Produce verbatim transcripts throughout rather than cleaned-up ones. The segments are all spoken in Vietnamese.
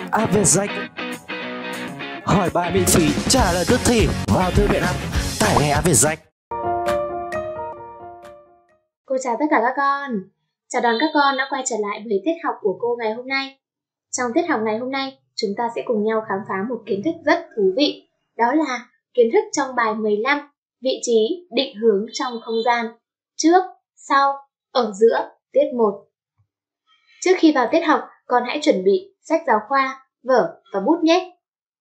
App Việt Danh. Hỏi bài miễn phí, trả lời tức thì. Vào thư viện app, tải ngay App Việt Danh. Cô chào tất cả các con. Chào đón các con đã quay trở lại với tiết học của cô ngày hôm nay. Trong tiết học ngày hôm nay, chúng ta sẽ cùng nhau khám phá một kiến thức rất thú vị. Đó là kiến thức trong bài mười lăm, vị trí định hướng trong không gian, trước, sau, ở giữa, tiết một. Trước khi vào tiết học, con hãy chuẩn bị sách giáo khoa, vở và bút nhé.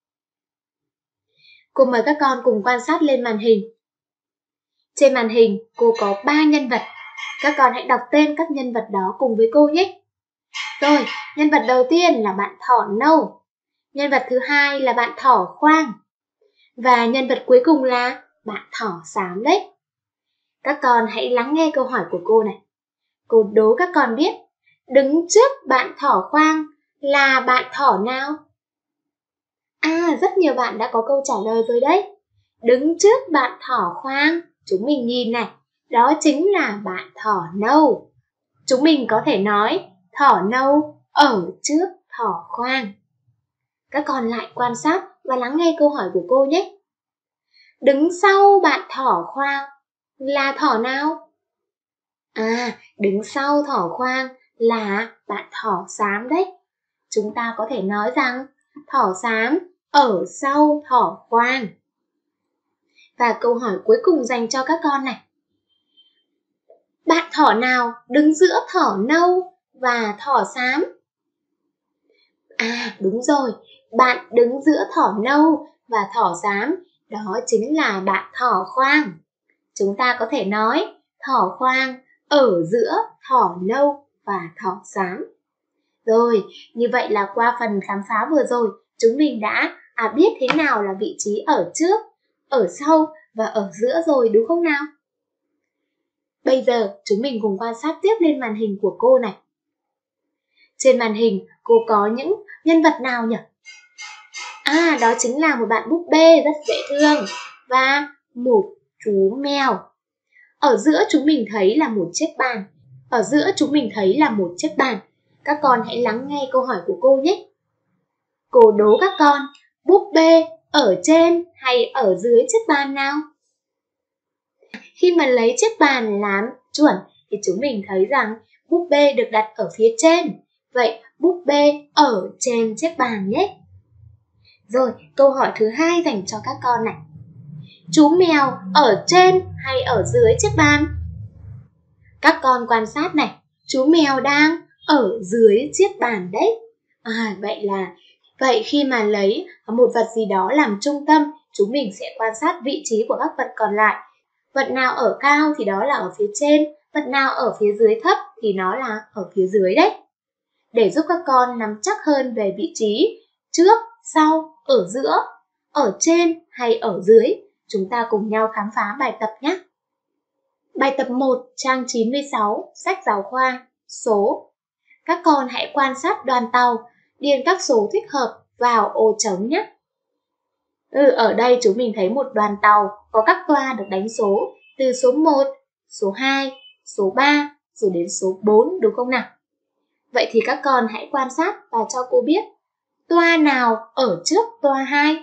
Cô mời các con cùng quan sát lên màn hình. Trên màn hình, cô có ba nhân vật. Các con hãy đọc tên các nhân vật đó cùng với cô nhé. Rồi, nhân vật đầu tiên là bạn thỏ nâu. Nhân vật thứ hai là bạn thỏ khoang. Và nhân vật cuối cùng là bạn thỏ xám đấy. Các con hãy lắng nghe câu hỏi của cô này. Cô đố các con biết, đứng trước bạn thỏ khoang là bạn thỏ nào? À, rất nhiều bạn đã có câu trả lời rồi đấy. Đứng trước bạn thỏ khoang, chúng mình nhìn này, đó chính là bạn thỏ nâu. Chúng mình có thể nói thỏ nâu ở trước thỏ khoang. Các con lại quan sát và lắng nghe câu hỏi của cô nhé. Đứng sau bạn thỏ khoang là thỏ nào? À, đứng sau thỏ khoang là bạn thỏ xám đấy. Chúng ta có thể nói rằng thỏ xám ở sau thỏ khoang. Và câu hỏi cuối cùng dành cho các con này. Bạn thỏ nào đứng giữa thỏ nâu và thỏ xám? À, đúng rồi, bạn đứng giữa thỏ nâu và thỏ xám, đó chính là bạn thỏ khoang. Chúng ta có thể nói thỏ khoang ở giữa thỏ nâu và thỏ xám. Rồi, như vậy là qua phần khám phá vừa rồi, chúng mình đã à, biết thế nào là vị trí ở trước, ở sau và ở giữa rồi, đúng không nào? Bây giờ chúng mình cùng quan sát tiếp lên màn hình của cô này. Trên màn hình cô có những nhân vật nào nhỉ? À, đó chính là một bạn búp bê rất dễ thương và một chú mèo. Ở giữa chúng mình thấy là một chiếc bàn. Ở giữa chúng mình thấy là một chiếc bàn. Các con hãy lắng nghe câu hỏi của cô nhé. Cô đố các con, búp bê ở trên hay ở dưới chiếc bàn nào? Khi mà lấy chiếc bàn làm chuẩn thì chúng mình thấy rằng búp bê được đặt ở phía trên. Vậy búp bê ở trên chiếc bàn nhé. Rồi, câu hỏi thứ hai dành cho các con này. Chú mèo ở trên hay ở dưới chiếc bàn? Các con quan sát này, chú mèo đang ở dưới chiếc bàn đấy. À, vậy là vậy khi mà lấy một vật gì đó làm trung tâm, chúng mình sẽ quan sát vị trí của các vật còn lại. Vật nào ở cao thì đó là ở phía trên, vật nào ở phía dưới thấp thì nó là ở phía dưới đấy. Để giúp các con nắm chắc hơn về vị trí trước, sau, ở giữa, ở trên hay ở dưới, chúng ta cùng nhau khám phá bài tập nhé. Bài tập một, trang chín mươi sáu, sách giáo khoa, số. Các con hãy quan sát đoàn tàu, điền các số thích hợp vào ô trống nhé. Ừ, ở đây chúng mình thấy một đoàn tàu có các toa được đánh số từ số một, số hai, số ba, rồi đến số bốn, đúng không nào? Vậy thì các con hãy quan sát và cho cô biết toa nào ở trước toa hai.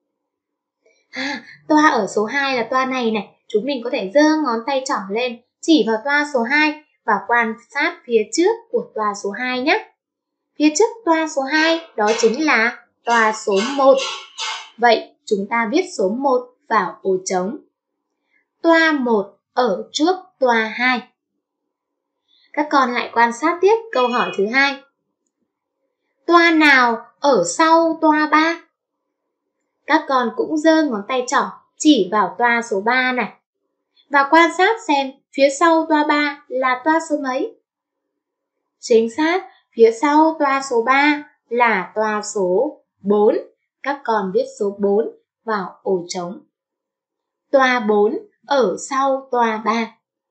À, toa ở số hai là toa này này. Chúng mình có thể giơ ngón tay trỏ lên chỉ vào toa số hai và quan sát phía trước của toa số hai nhé. Phía trước toa số hai đó chính là toa số một. Vậy chúng ta viết số một vào ô trống. Toa một ở trước toa hai. Các con lại quan sát tiếp câu hỏi thứ hai. Toa nào ở sau toa ba? Các con cũng giơ ngón tay trỏ chỉ vào toa số ba này. Và quan sát xem phía sau toa ba là toa số mấy? Chính xác, phía sau toa số ba là toa số bốn. Các con viết số bốn vào ô trống. Toa bốn ở sau toa ba.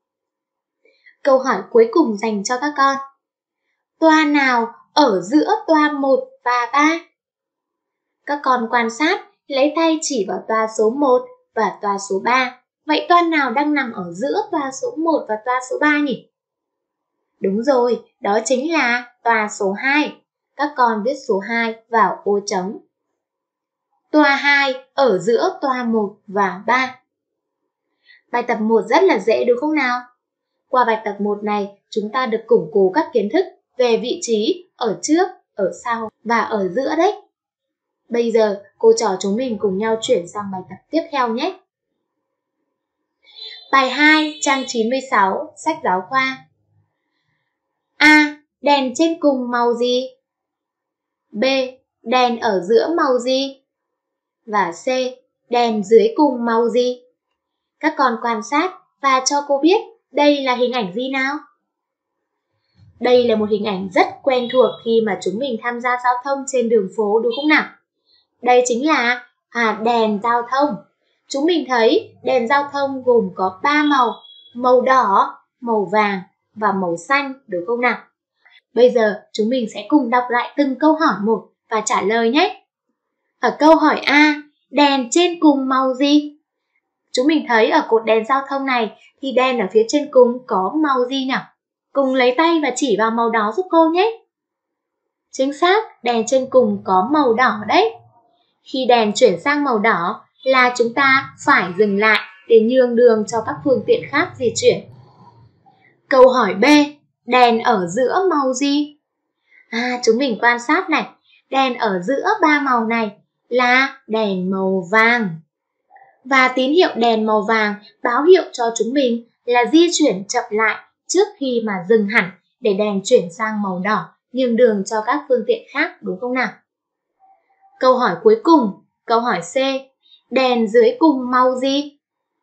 Câu hỏi cuối cùng dành cho các con. Toa nào ở giữa toa một và ba? Các con quan sát, lấy tay chỉ vào toa số một và toa số ba. Vậy toa nào đang nằm ở giữa toa số một và toa số ba nhỉ? Đúng rồi, đó chính là toa số hai. các con viết số hai vào ô trống. Toa hai ở giữa toa một và ba. Bài tập một rất là dễ đúng không nào? Qua bài tập một này, chúng ta được củng cố các kiến thức về vị trí ở trước, ở sau và ở giữa đấy. Bây giờ, cô trò chúng mình cùng nhau chuyển sang bài tập tiếp theo nhé. Bài hai, trang chín mươi sáu, sách giáo khoa. A. Đèn trên cùng màu gì? B. Đèn ở giữa màu gì? Và C. Đèn dưới cùng màu gì? Các con quan sát và cho cô biết đây là hình ảnh gì nào? Đây là một hình ảnh rất quen thuộc khi mà chúng mình tham gia giao thông trên đường phố đúng không nào? Đây chính là à, đèn giao thông. Chúng mình thấy đèn giao thông gồm có ba màu, màu đỏ, màu vàng và màu xanh đúng không nào? Bây giờ chúng mình sẽ cùng đọc lại từng câu hỏi một và trả lời nhé. Ở câu hỏi A, đèn trên cùng màu gì? Chúng mình thấy ở cột đèn giao thông này thì đèn ở phía trên cùng có màu gì nhỉ? Cùng lấy tay và chỉ vào màu đó giúp cô nhé. Chính xác, đèn trên cùng có màu đỏ đấy. Khi đèn chuyển sang màu đỏ là chúng ta phải dừng lại để nhường đường cho các phương tiện khác di chuyển. Câu hỏi B, đèn ở giữa màu gì? À, chúng mình quan sát này, đèn ở giữa ba màu này là đèn màu vàng. Và tín hiệu đèn màu vàng báo hiệu cho chúng mình là di chuyển chậm lại trước khi mà dừng hẳn để đèn chuyển sang màu đỏ, nhường đường cho các phương tiện khác đúng không nào? Câu hỏi cuối cùng, câu hỏi C, đèn dưới cùng màu gì?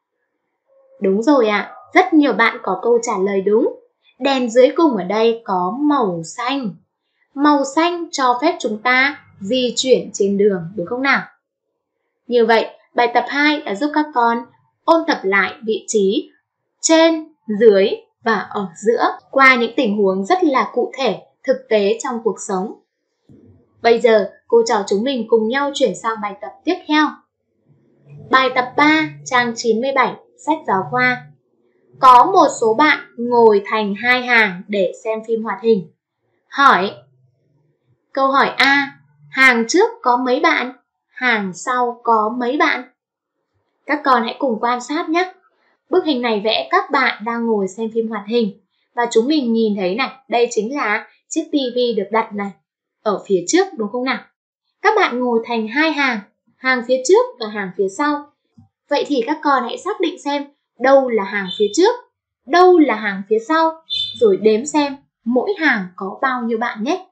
Đúng rồi ạ, à, rất nhiều bạn có câu trả lời đúng. Đèn dưới cùng ở đây có màu xanh. Màu xanh cho phép chúng ta di chuyển trên đường đúng không nào? Như vậy, bài tập hai đã giúp các con ôn tập lại vị trí trên, dưới và ở giữa qua những tình huống rất là cụ thể, thực tế trong cuộc sống. Bây giờ, cô trò chúng mình cùng nhau chuyển sang bài tập tiếp theo. Bài tập ba, trang chín mươi bảy, sách giáo khoa. Có một số bạn ngồi thành hai hàng để xem phim hoạt hình. Hỏi. Câu hỏi A, hàng trước có mấy bạn? Hàng sau có mấy bạn? Các con hãy cùng quan sát nhé. Bức hình này vẽ các bạn đang ngồi xem phim hoạt hình. Và chúng mình nhìn thấy này, đây chính là chiếc tivi được đặt này ở phía trước đúng không nào? Các bạn ngồi thành hai hàng, hàng phía trước và hàng phía sau. Vậy thì các con hãy xác định xem đâu là hàng phía trước, đâu là hàng phía sau, rồi đếm xem mỗi hàng có bao nhiêu bạn nhé.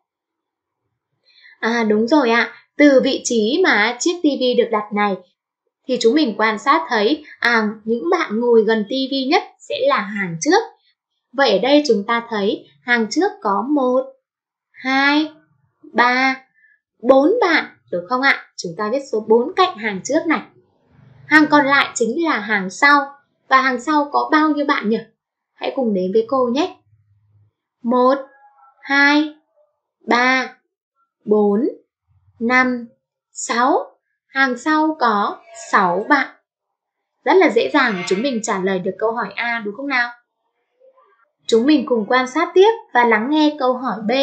À đúng rồi ạ, à, từ vị trí mà chiếc tivi được đặt này thì chúng mình quan sát thấy à, những bạn ngồi gần tivi nhất sẽ là hàng trước. Vậy ở đây chúng ta thấy hàng trước có một, hai, ba, bốn bạn, đúng không ạ? Chúng ta viết số bốn cạnh hàng trước này. Hàng còn lại chính là hàng sau. Và hàng sau có bao nhiêu bạn nhỉ? Hãy cùng đến với cô nhé. một, hai, ba, bốn, năm, sáu. Hàng sau có sáu bạn. Rất là dễ dàng chúng mình trả lời được câu hỏi A đúng không nào? Chúng mình cùng quan sát tiếp và lắng nghe câu hỏi B.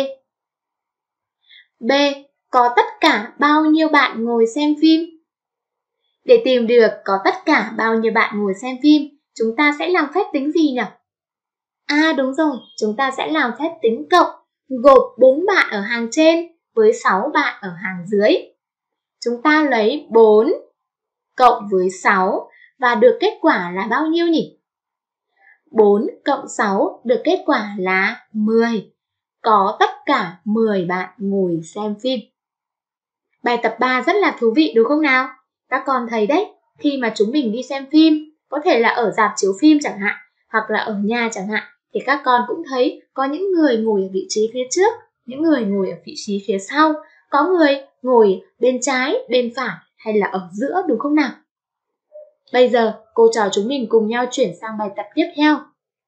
B. Có tất cả bao nhiêu bạn ngồi xem phim? Để tìm được có tất cả bao nhiêu bạn ngồi xem phim, chúng ta sẽ làm phép tính gì nhỉ? À đúng rồi, chúng ta sẽ làm phép tính cộng, gộp bốn bạn ở hàng trên với sáu bạn ở hàng dưới. Chúng ta lấy bốn cộng với sáu và được kết quả là bao nhiêu nhỉ? bốn cộng sáu được kết quả là mười. Có tất cả mười bạn ngồi xem phim. Bài tập ba rất là thú vị đúng không nào? Các con thấy đấy, khi mà chúng mình đi xem phim, có thể là ở rạp chiếu phim chẳng hạn, hoặc là ở nhà chẳng hạn, thì các con cũng thấy có những người ngồi ở vị trí phía trước, những người ngồi ở vị trí phía sau, có người ngồi bên trái, bên phải hay là ở giữa đúng không nào? Bây giờ, cô trò chúng mình cùng nhau chuyển sang bài tập tiếp theo.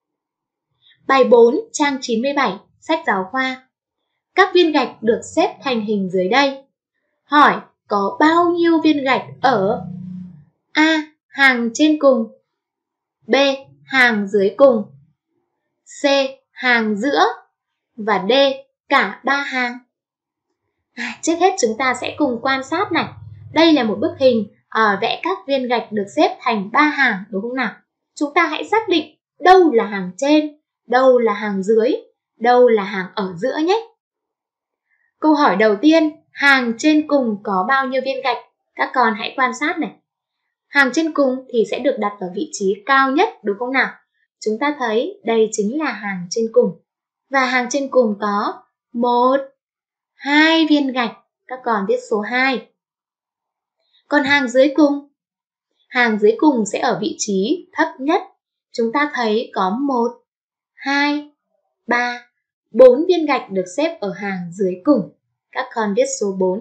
Bài bốn, trang chín mươi bảy, sách giáo khoa. Các viên gạch được xếp thành hình dưới đây. Hỏi, có bao nhiêu viên gạch ở A. Hàng trên cùng, B. Hàng dưới cùng, C. Hàng giữa và D. Cả ba hàng. À, trước hết chúng ta sẽ cùng quan sát này. Đây là một bức hình à, vẽ các viên gạch được xếp thành ba hàng, đúng không nào? Chúng ta hãy xác định đâu là hàng trên, đâu là hàng dưới, đâu là hàng ở giữa nhé. Câu hỏi đầu tiên, hàng trên cùng có bao nhiêu viên gạch? Các con hãy quan sát này. Hàng trên cùng thì sẽ được đặt ở vị trí cao nhất, đúng không nào? Chúng ta thấy đây chính là hàng trên cùng. Và hàng trên cùng có một, hai viên gạch. Các con viết số hai. Còn hàng dưới cùng? Hàng dưới cùng sẽ ở vị trí thấp nhất. Chúng ta thấy có một, hai, ba, bốn viên gạch được xếp ở hàng dưới cùng. Các con viết số bốn.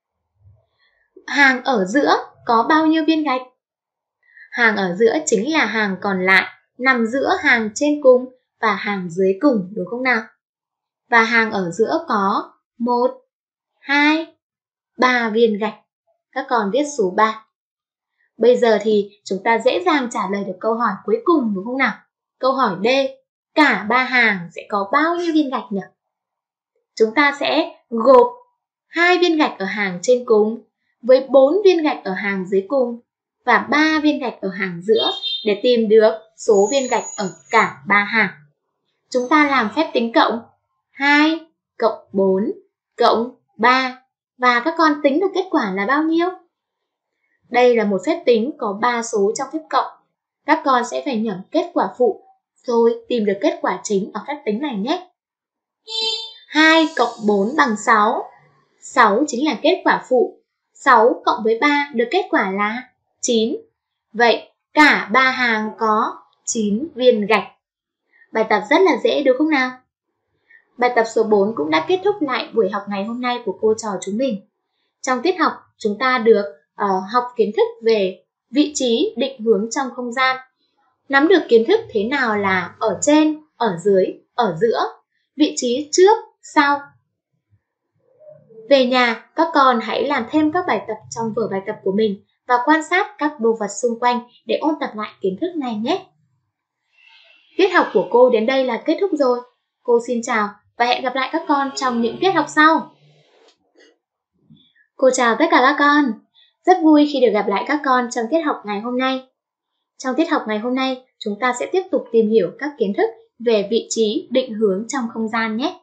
Hàng ở giữa có bao nhiêu viên gạch? Hàng ở giữa chính là hàng còn lại, nằm giữa hàng trên cùng và hàng dưới cùng, đúng không nào? Và hàng ở giữa có một, hai, ba viên gạch. Các con viết số ba. Bây giờ thì chúng ta dễ dàng trả lời được câu hỏi cuối cùng, đúng không nào? Câu hỏi D, cả ba hàng sẽ có bao nhiêu viên gạch nhỉ? Chúng ta sẽ gộp hai viên gạch ở hàng trên cùng với bốn viên gạch ở hàng dưới cùng và ba viên gạch ở hàng giữa để tìm được số viên gạch ở cả ba hàng. Chúng ta làm phép tính cộng hai cộng bốn cộng ba và các con tính được kết quả là bao nhiêu? Đây là một phép tính có ba số trong phép cộng. Các con sẽ phải nhẩm kết quả phụ rồi tìm được kết quả chính ở phép tính này nhé. hai cộng bốn bằng sáu. sáu chính là kết quả phụ. sáu cộng với ba được kết quả là chín. Vậy cả ba hàng có chín viên gạch. Bài tập rất là dễ, đúng không nào? Bài tập số bốn cũng đã kết thúc lại buổi học ngày hôm nay của cô trò chúng mình. Trong tiết học, chúng ta được uh, học kiến thức về vị trí định hướng trong không gian. Nắm được kiến thức thế nào là ở trên, ở dưới, ở giữa, vị trí trước, sau. Về nhà, các con hãy làm thêm các bài tập trong vở bài tập của mình và quan sát các đồ vật xung quanh để ôn tập lại kiến thức này nhé. Tiết học của cô đến đây là kết thúc rồi. Cô xin chào và hẹn gặp lại các con trong những tiết học sau. Cô chào tất cả các con. Rất vui khi được gặp lại các con trong tiết học ngày hôm nay. Trong tiết học ngày hôm nay, chúng ta sẽ tiếp tục tìm hiểu các kiến thức về vị trí định hướng trong không gian nhé.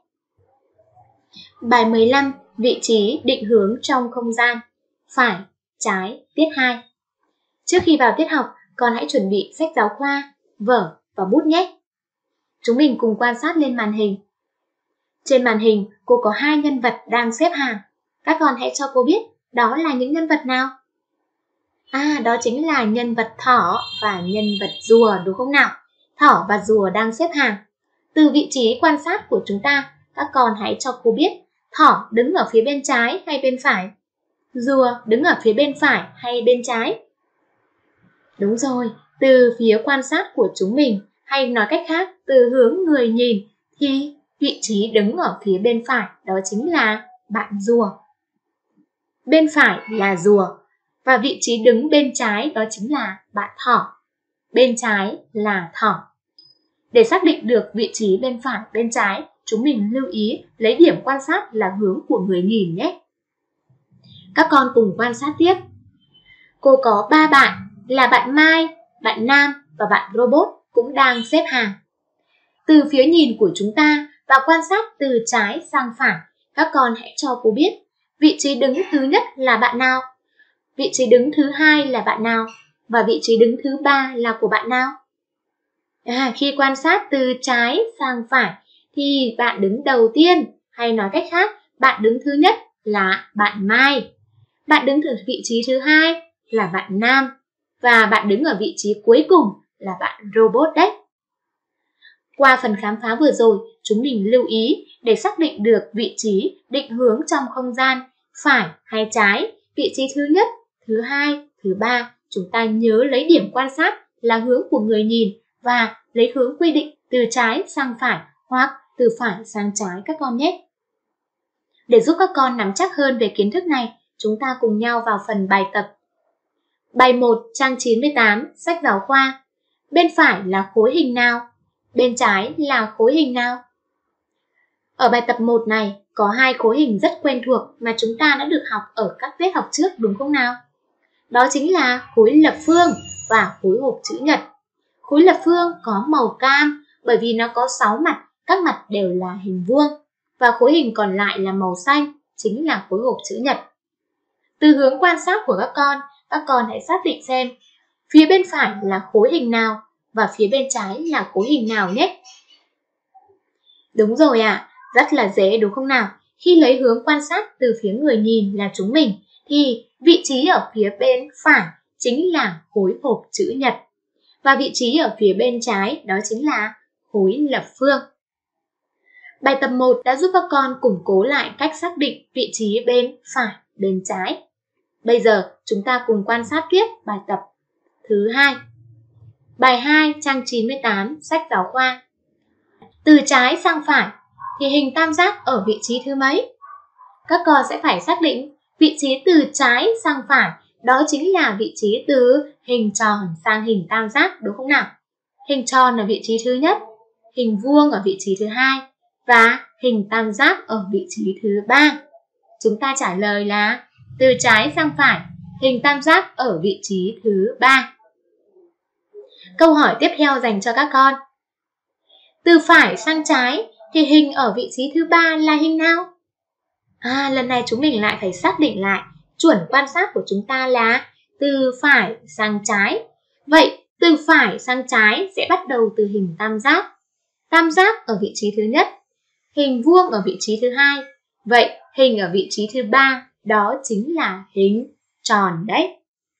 Bài mười lăm, vị trí định hướng trong không gian. Phải, trái, tiết hai. Trước khi vào tiết học, con hãy chuẩn bị sách giáo khoa, vở và bút nhé. Chúng mình cùng quan sát lên màn hình. Trên màn hình, cô có hai nhân vật đang xếp hàng. Các con hãy cho cô biết đó là những nhân vật nào? À, đó chính là nhân vật thỏ và nhân vật rùa, đúng không nào? Thỏ và rùa đang xếp hàng. Từ vị trí quan sát của chúng ta, các con hãy cho cô biết thỏ đứng ở phía bên trái hay bên phải? Rùa đứng ở phía bên phải hay bên trái? Đúng rồi, từ phía quan sát của chúng mình, hay nói cách khác, từ hướng người nhìn, thì vị trí đứng ở phía bên phải đó chính là bạn rùa. Bên phải là rùa và vị trí đứng bên trái đó chính là bạn thỏ. Bên trái là thỏ. Để xác định được vị trí bên phải, bên trái, chúng mình lưu ý lấy điểm quan sát là hướng của người nhìn nhé. Các con cùng quan sát tiếp. Cô có ba bạn là bạn Mai, bạn Nam và bạn Robot cũng đang xếp hàng. Từ phía nhìn của chúng ta và quan sát từ trái sang phải, các con hãy cho cô biết vị trí đứng thứ nhất là bạn nào, vị trí đứng thứ hai là bạn nào và vị trí đứng thứ ba là của bạn nào. À, khi quan sát từ trái sang phải thì bạn đứng đầu tiên, hay nói cách khác, bạn đứng thứ nhất là bạn Mai, bạn đứng ở vị trí thứ hai là bạn Nam và bạn đứng ở vị trí cuối cùng là bạn Robot đấy. Qua phần khám phá vừa rồi, chúng mình lưu ý để xác định được vị trí định hướng trong không gian, phải hay trái, vị trí thứ nhất, thứ hai, thứ ba, chúng ta nhớ lấy điểm quan sát là hướng của người nhìn và lấy hướng quy định từ trái sang phải hoặc từ phải sang trái các con nhé. Để giúp các con nắm chắc hơn về kiến thức này, chúng ta cùng nhau vào phần bài tập. Bài một, trang chín mươi tám, sách giáo khoa. Bên phải là khối hình nào? Bên trái là khối hình nào? Ở bài tập một này, có hai khối hình rất quen thuộc mà chúng ta đã được học ở các tiết học trước đúng không nào? Đó chính là khối lập phương và khối hộp chữ nhật. Khối lập phương có màu cam bởi vì nó có sáu mặt, các mặt đều là hình vuông. Và khối hình còn lại là màu xanh, chính là khối hộp chữ nhật. Từ hướng quan sát của các con, các con hãy xác định xem phía bên phải là khối hình nào và phía bên trái là khối hình nào nhé. Đúng rồi ạ, à, rất là dễ đúng không nào? Khi lấy hướng quan sát từ phía người nhìn là chúng mình, thì vị trí ở phía bên phải chính là khối hộp chữ nhật. Và vị trí ở phía bên trái đó chính là khối lập phương. Bài tập một đã giúp các con củng cố lại cách xác định vị trí bên phải, bên trái. Bây giờ chúng ta cùng quan sát tiếp bài tập thứ hai. Bài hai trang chín mươi tám sách giáo khoa. Từ trái sang phải thì hình tam giác ở vị trí thứ mấy? Các con sẽ phải xác định vị trí từ trái sang phải, đó chính là vị trí từ hình tròn sang hình tam giác đúng không nào? Hình tròn ở vị trí thứ nhất, hình vuông ở vị trí thứ hai và hình tam giác ở vị trí thứ ba. Chúng ta trả lời là từ trái sang phải, hình tam giác ở vị trí thứ ba. Câu hỏi tiếp theo dành cho các con. Từ phải sang trái thì hình ở vị trí thứ ba là hình nào? À, lần này chúng mình lại phải xác định lại chuẩn quan sát của chúng ta là từ phải sang trái. Vậy từ phải sang trái sẽ bắt đầu từ hình tam giác. Tam giác ở vị trí thứ nhất, hình vuông ở vị trí thứ hai. Vậy hình ở vị trí thứ ba đó chính là hình tròn đấy.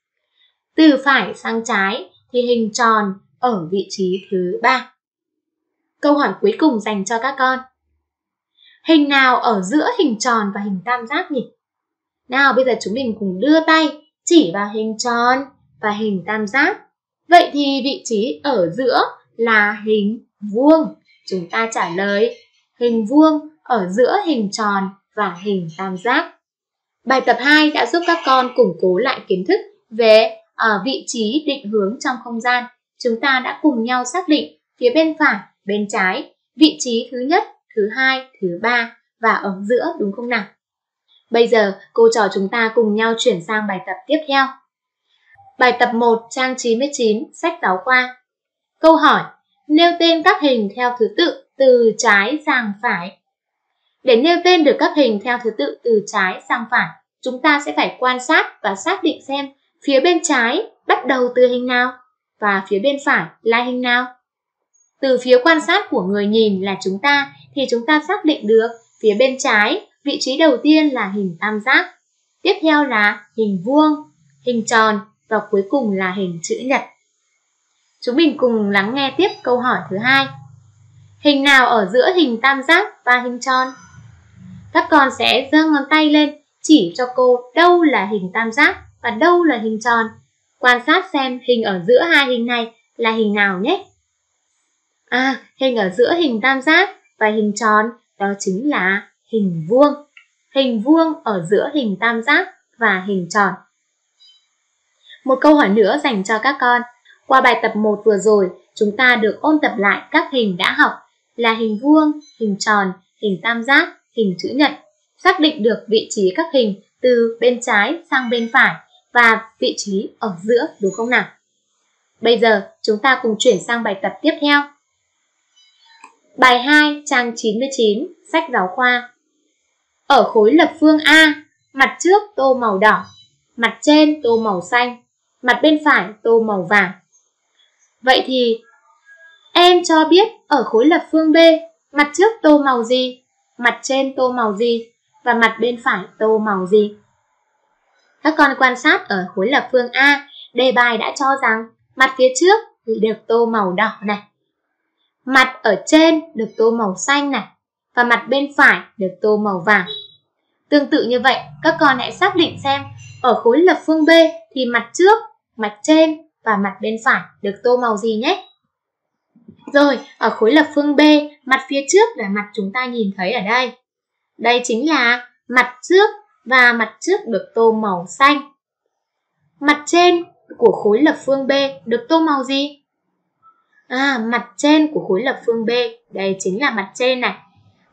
Từ phải sang trái thì hình tròn ở vị trí thứ ba. Câu hỏi cuối cùng dành cho các con. Hình nào ở giữa hình tròn và hình tam giác nhỉ? Nào bây giờ chúng mình cùng đưa tay chỉ vào hình tròn và hình tam giác. Vậy thì vị trí ở giữa là hình vuông. Chúng ta trả lời hình vuông ở giữa hình tròn và hình tam giác. Bài tập hai đã giúp các con củng cố lại kiến thức về uh, vị trí định hướng trong không gian. Chúng ta đã cùng nhau xác định phía bên phải, bên trái, vị trí thứ nhất, thứ hai, thứ ba và ở giữa đúng không nào? Bây giờ cô trò chúng ta cùng nhau chuyển sang bài tập tiếp theo. Bài tập một trang chín mươi chín sách giáo khoa. Câu hỏi: nêu tên các hình theo thứ tự từ trái sang phải. Để nêu tên được các hình theo thứ tự từ trái sang phải, chúng ta sẽ phải quan sát và xác định xem phía bên trái bắt đầu từ hình nào và phía bên phải là hình nào. Từ phía quan sát của người nhìn là chúng ta thì chúng ta xác định được phía bên trái vị trí đầu tiên là hình tam giác, tiếp theo là hình vuông, hình tròn và cuối cùng là hình chữ nhật. Chúng mình cùng lắng nghe tiếp câu hỏi thứ hai. Hình nào ở giữa hình tam giác và hình tròn? Các con sẽ giơ ngón tay lên chỉ cho cô đâu là hình tam giác và đâu là hình tròn. Quan sát xem hình ở giữa hai hình này là hình nào nhé. À, hình ở giữa hình tam giác và hình tròn đó chính là hình vuông. Hình vuông ở giữa hình tam giác và hình tròn. Một câu hỏi nữa dành cho các con. Qua bài tập một vừa rồi, chúng ta được ôn tập lại các hình đã học là hình vuông, hình tròn, hình tam giác, hình chữ nhật. Xác định được vị trí các hình từ bên trái sang bên phải và vị trí ở giữa đúng không nào? Bây giờ chúng ta cùng chuyển sang bài tập tiếp theo. Bài hai trang chín mươi chín sách giáo khoa. Ở khối lập phương A, mặt trước tô màu đỏ, mặt trên tô màu xanh, mặt bên phải tô màu vàng. Vậy thì em cho biết ở khối lập phương B, mặt trước tô màu gì, mặt trên tô màu gì và mặt bên phải tô màu gì? Các con quan sát ở khối lập phương A, đề bài đã cho rằng mặt phía trước thì được tô màu đỏ này, mặt ở trên được tô màu xanh này và mặt bên phải được tô màu vàng. Tương tự như vậy, các con hãy xác định xem ở khối lập phương B thì mặt trước, mặt trên và mặt bên phải được tô màu gì nhé. Rồi, ở khối lập phương B, mặt phía trước là mặt chúng ta nhìn thấy ở đây. Đây chính là mặt trước và mặt trước được tô màu xanh. Mặt trên của khối lập phương B được tô màu gì? À, mặt trên của khối lập phương B, đây chính là mặt trên này.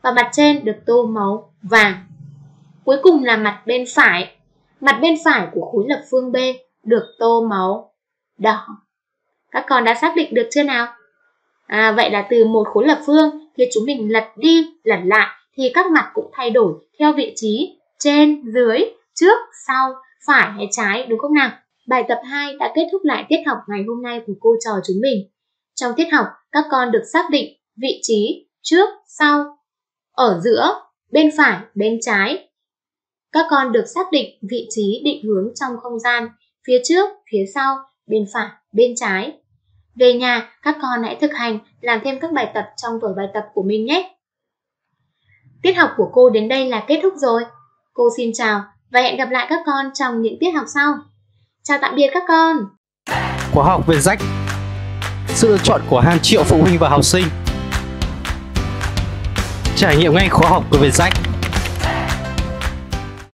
và mặt trên được tô màu vàng. Cuối cùng là mặt bên phải. Mặt bên phải của khối lập phương B được tô màu đỏ. Các con đã xác định được chưa nào? À, vậy là từ một khối lập phương thì chúng mình lật đi, lật lại thì các mặt cũng thay đổi theo vị trí trên, dưới, trước, sau, phải hay trái, đúng không nào? Bài tập hai đã kết thúc lại tiết học ngày hôm nay của cô trò chúng mình. Trong tiết học, các con được xác định vị trí trước, sau, ở giữa, bên phải, bên trái. Các con được xác định vị trí định hướng trong không gian, phía trước, phía sau, bên phải, bên trái. Về nhà, các con hãy thực hành làm thêm các bài tập trong vở bài tập của mình nhé. Tiết học của cô đến đây là kết thúc rồi. Cô xin chào và hẹn gặp lại các con trong những tiết học sau. Chào tạm biệt các con. Khóa học về rách, sự lựa chọn của hàng triệu phụ huynh và học sinh. Trải nghiệm ngay khóa học của Vietjet.